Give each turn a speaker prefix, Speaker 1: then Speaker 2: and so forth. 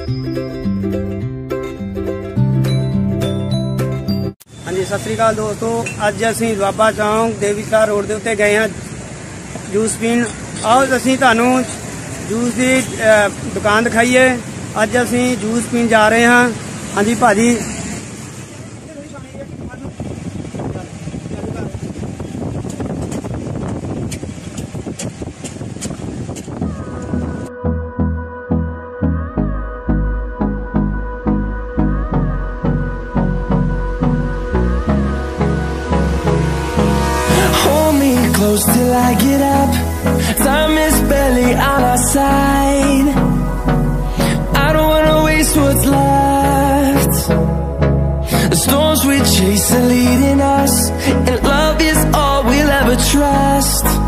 Speaker 1: हाँ जी, सत श्री अकाल दोस्तों। अज असी बाबा चौंक देवीका रोड के उत्ते गए हैं जूस पीन। आओ असी तुहानू जूस की दुकान दिखाईए। अज असी जूस पीन जा रहे हैं। हाँ जी भाजी,
Speaker 2: close till I get up. Time is barely on our side. I don't wanna waste what's left. The storms we chase are leading us, and love is all we'll ever trust.